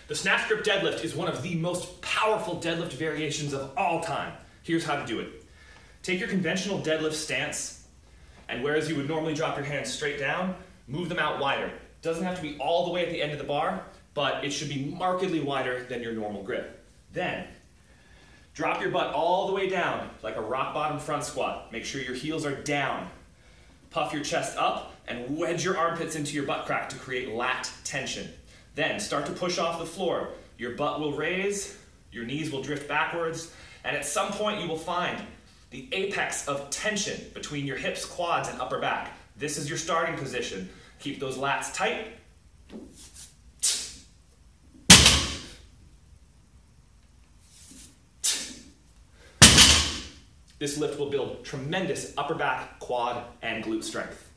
The snatch grip deadlift is one of the most powerful deadlift variations of all time. Here's how to do it. Take your conventional deadlift stance, and whereas you would normally drop your hands straight down, move them out wider. Doesn't have to be all the way at the end of the bar, but it should be markedly wider than your normal grip. Then, drop your butt all the way down like a rock bottom front squat. Make sure your heels are down. Puff your chest up and wedge your armpits into your butt crack to create lat tension. Then start to push off the floor. Your butt will raise, your knees will drift backwards, and at some point you will find the apex of tension between your hips, quads, and upper back. This is your starting position. Keep those lats tight. This lift will build tremendous upper back, quad, and glute strength.